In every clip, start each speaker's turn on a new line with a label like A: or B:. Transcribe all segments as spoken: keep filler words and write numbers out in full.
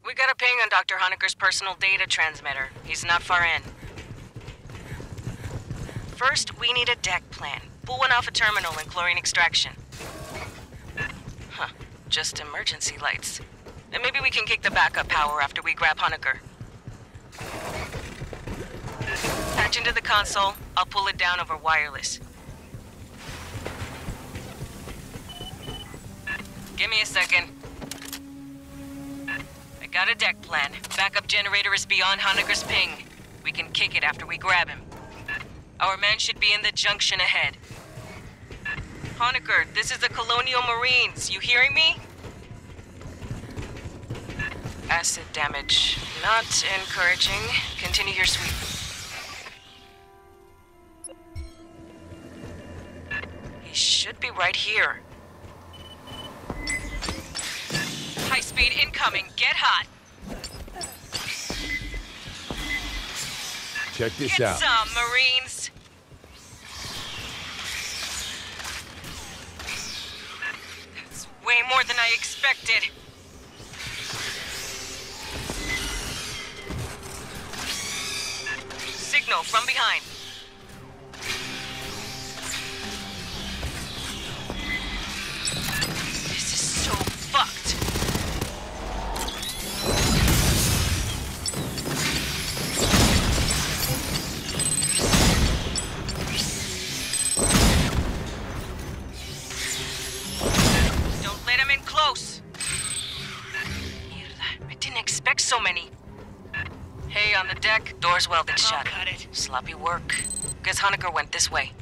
A: We got a ping on Doctor Honecker's personal data transmitter. He's not far in. First, we need a deck plan. Pull one off a terminal and chlorine extraction. Huh. Just emergency lights. And maybe we can kick the backup power after we grab Honecker. Patch into the console. I'll pull it down over wireless. Give me a second. I got a deck plan. Backup generator is beyond Honecker's ping. We can kick it after we grab him. Our man should be in the junction ahead. Honecker, this is the Colonial Marines. You hearing me? Acid damage. Not encouraging. Continue your sweep. He should be right here. High speed incoming. Get hot.
B: Check this
A: Get
B: out.
A: some, Marines. That's way more than I expected. Signal from behind. This is so fucked. Don't let him in close. Mierda, I didn't expect so many. Hey, on the deck, door's welded shut.
C: Cut it.
A: Sloppy work. Guess Honecker went this way.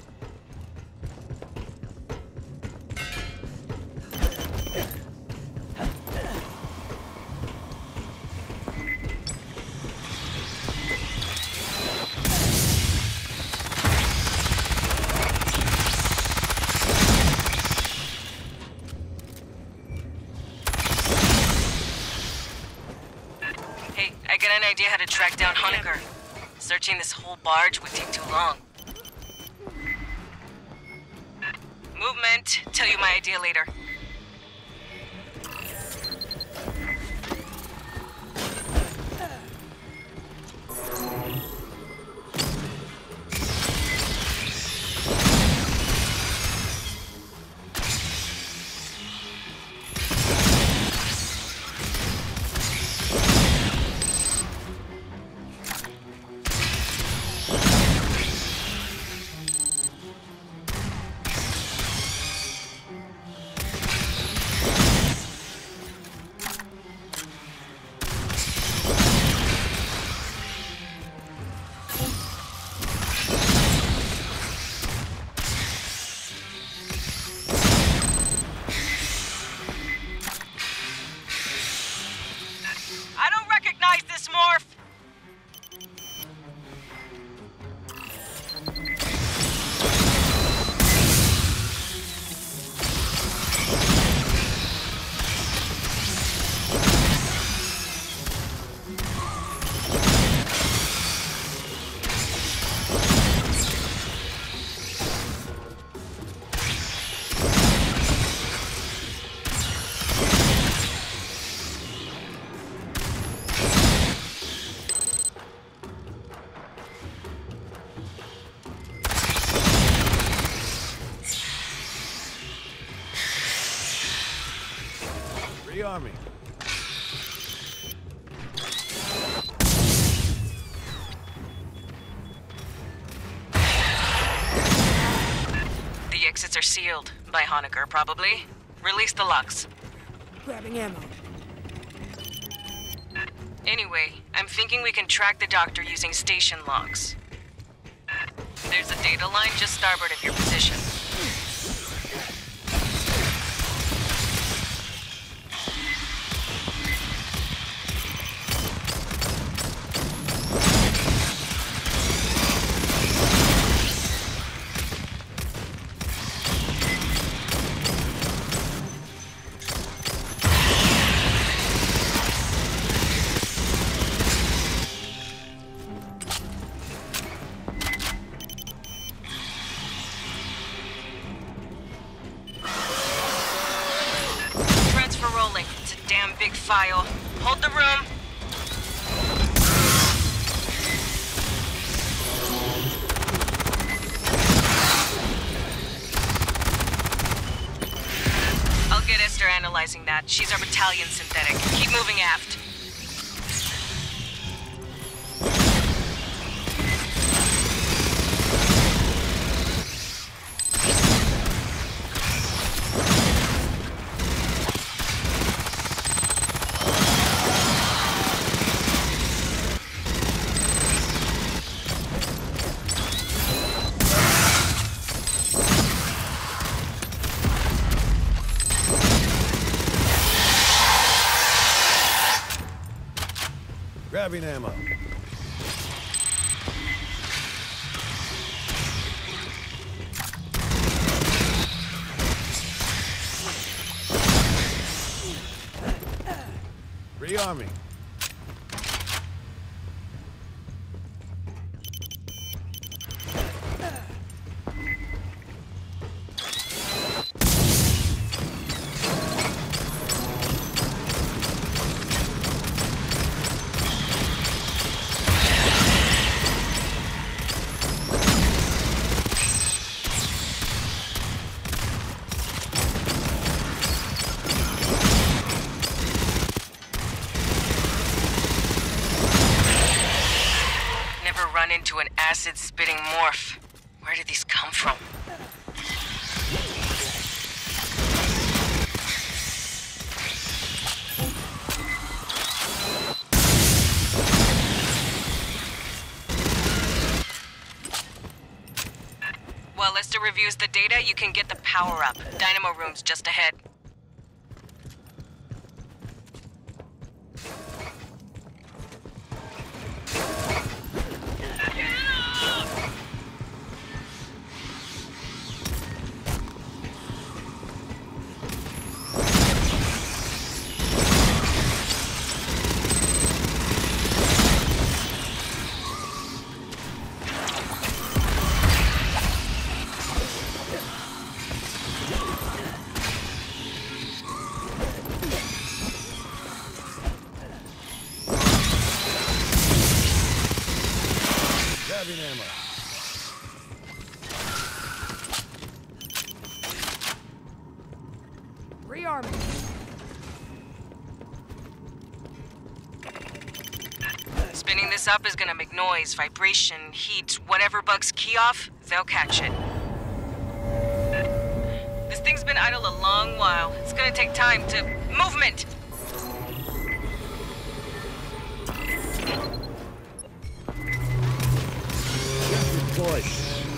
A: Hey, I got an idea how to track down Honecker. Searching this whole barge would take too long. Movement. Tell you my idea later. I don't recognize this morph!
B: Rearming.
A: The exits are sealed. By Honecker, probably. Release the locks.
C: Grabbing ammo.
A: Anyway, I'm thinking we can track the doctor using station logs. There's a data line just starboard of your position. Transfer rolling. It's a damn big file. Hold the room. I'll get Esther analyzing that. She's our battalion synthetic. Keep moving aft.
B: Grabbing ammo. Rearming.
A: Run into an acid-spitting morph. Where did these come from? While Lester reviews the data, you can get the power-up. Dynamo room's just ahead.
B: Grabbing ammo.
C: Rearming.
A: Spinning this up is gonna make noise, vibration, heat, whatever bugs key off, they'll catch it. This thing's been idle a long while. It's gonna take time to... Movement!
B: Push.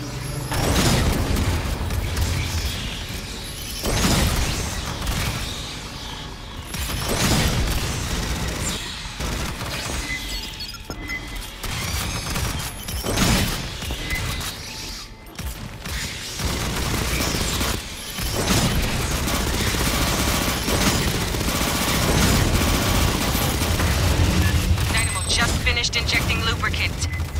A: Dynamo just finished injecting lubricant.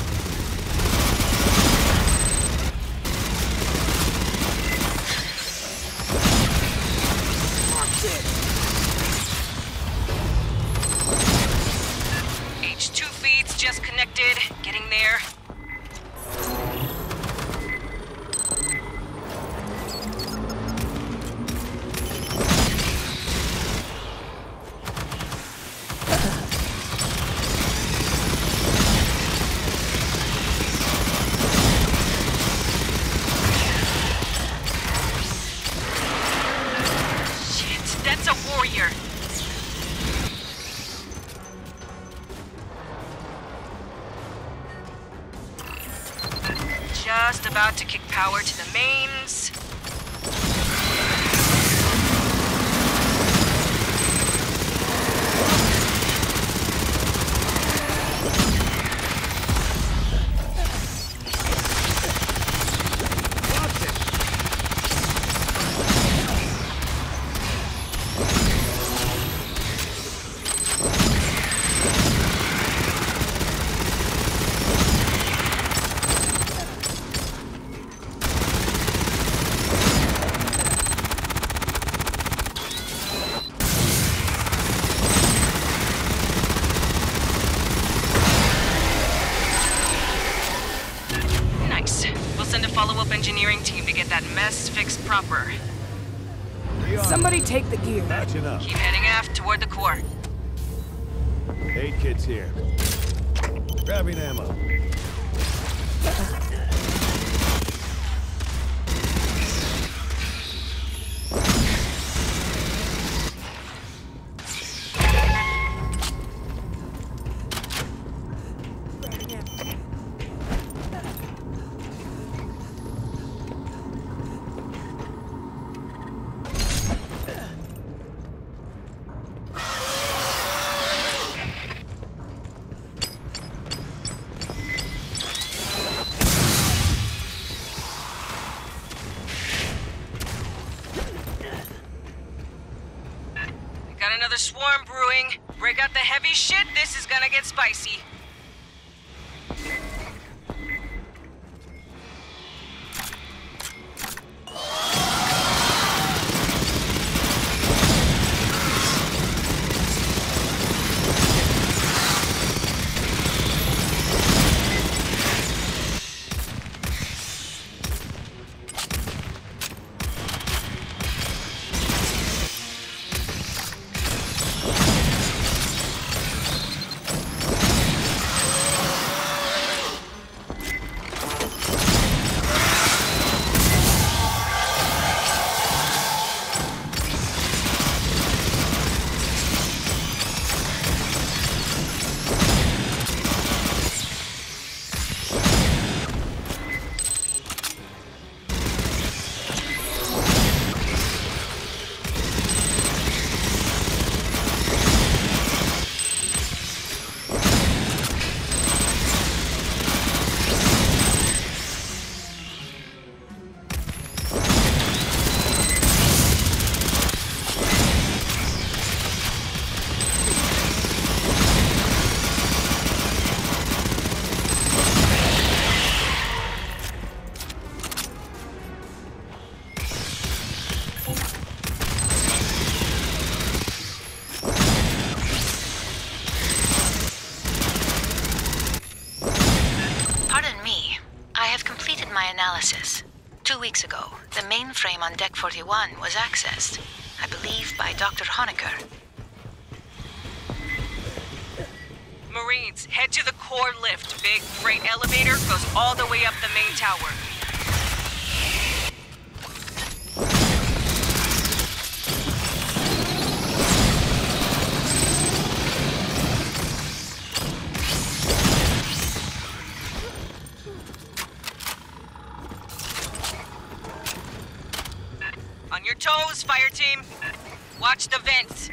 A: H two feeds just connected. Getting there. Shit, that's a warrior. Just about to kick power to the mains. engineering team to get that mess fixed proper.
B: Rearming.
C: Somebody take the gear.
B: Patching up.
A: Keep heading aft toward the core.
B: Aid kit's here. Grabbing ammo.
A: Got another swarm brewing. Break out the heavy shit, this is gonna get spicy.
D: Analysis. Two weeks ago, the mainframe on Deck forty-one was accessed, I believe by Doctor Honecker.
A: Marines, head to the core lift. Big freight elevator goes all the way up the main tower. On your toes, fire team. Watch the vents.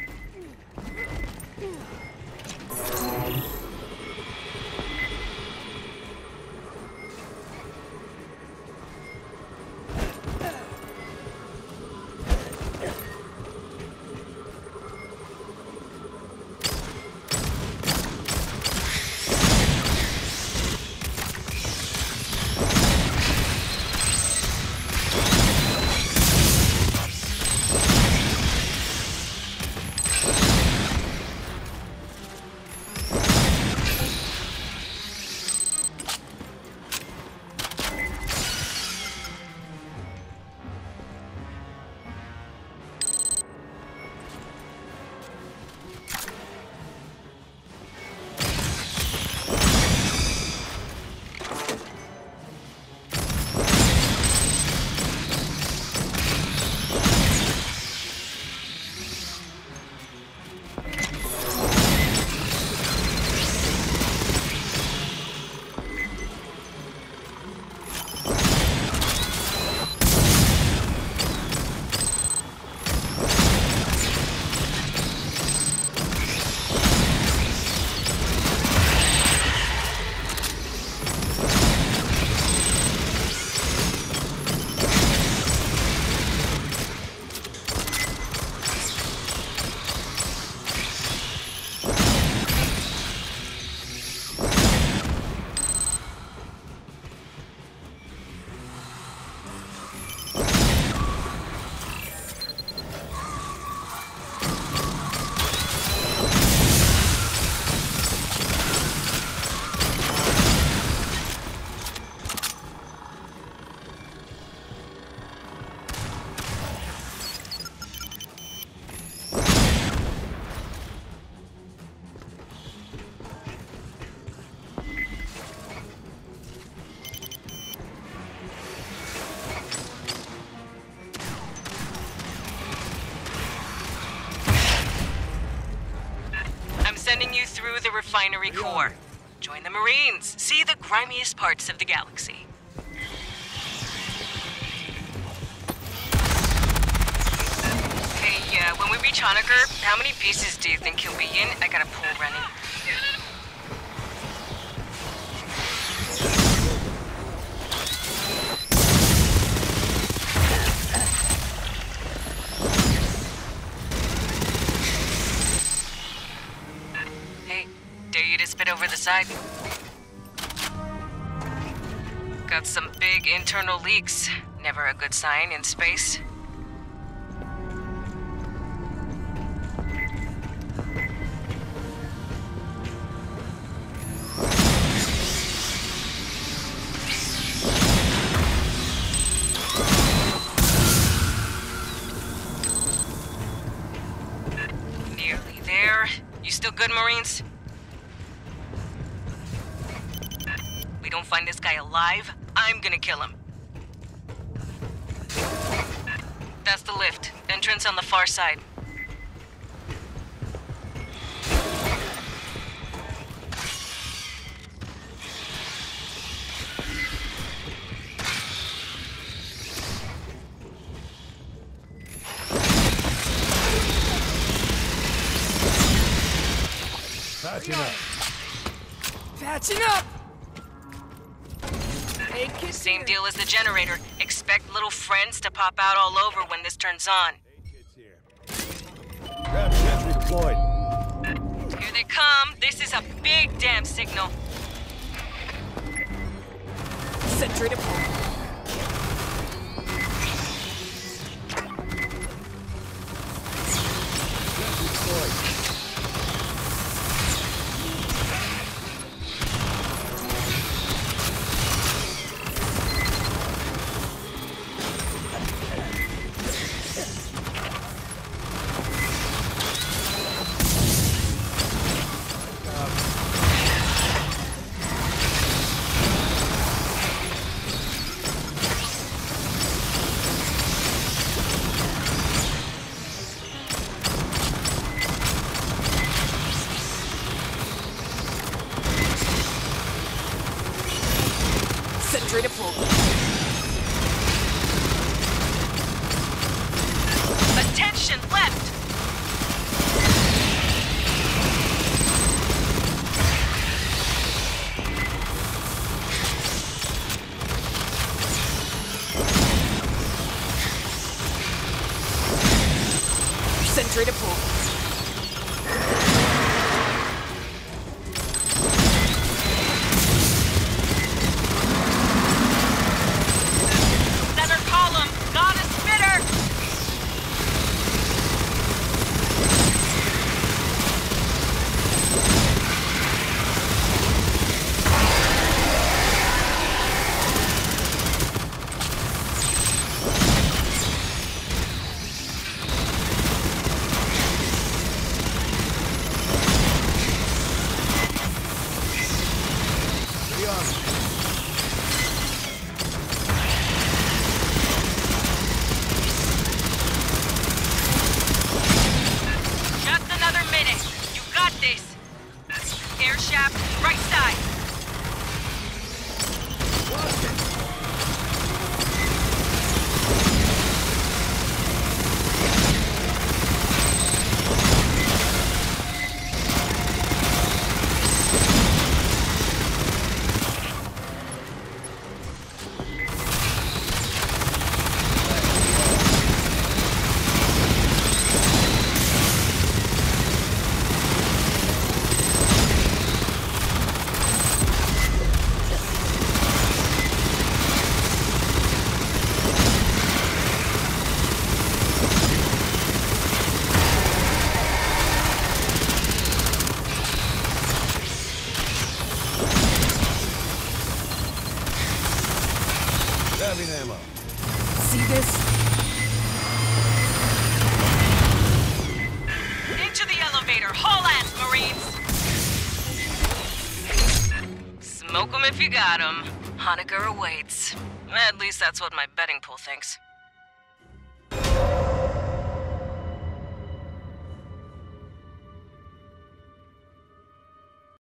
A: sending you through the refinery core. Join the Marines. See the grimiest parts of the galaxy. Hey, uh, when we reach Honaker, how many pieces do you think he'll be in? I got a pool running. Hey, dare you to spit over the side? Got some big internal leaks. Never a good sign in space. Nearly there. You still good, Marines? We don't find this guy alive, I'm gonna kill him. That's the lift. Entrance on the far side.
B: Patching up.
C: Patching up! Hey, kids
A: Same
C: here.
A: deal as the generator. Expect little friends to pop out all over when this turns on.
B: Eight kids here. Grab sentry deployed.
A: Here they come. This is a big damn signal.
C: Sentry deployed.
B: Sentry deployed.
C: Sentry deployed.
A: Attention, left!
C: Sentry deployed.
A: Center column, got a spitter!
B: Be on.
A: Just another minute. You got this. Air shaft, right side.
B: Watch it. Grabbing ammo.
C: See this?
A: Into the elevator. Haul ass, Marines! Smoke 'em if you got 'em. Honaker awaits. At least that's what my betting pool thinks.